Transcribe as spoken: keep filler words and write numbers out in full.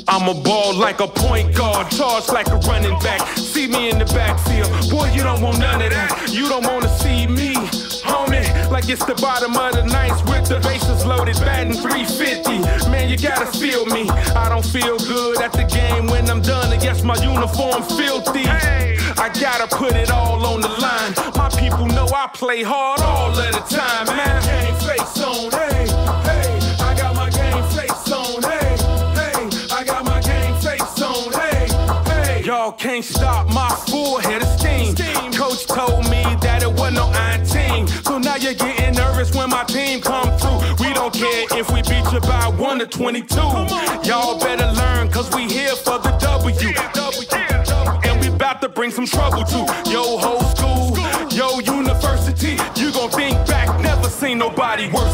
I'm a ball like a point guard, charge like a running back. See me in the backfield, boy, you don't want none of that. You don't wanna see me, homie, like it's the bottom of the ninth with the bases loaded, batting three fifty. Man, you gotta feel me. I don't feel good at the game when I'm done. I guess my uniform filthy. I gotta put it all on the line. My people know I play hard all of the time, man. Game face on, hey, hey. I got my game face on, hey, hey. I got my game face on, hey, hey. Y'all can't stop my full head of steam. Coach told me that it wasn't no iron team. So now you're getting nervous when my team come through. We don't care if we beat you by one or twenty-two. Y'all better learn, cause we here for the W. And we about to bring some trouble to yo whole school, yo university. You gon' think back, never seen nobody worse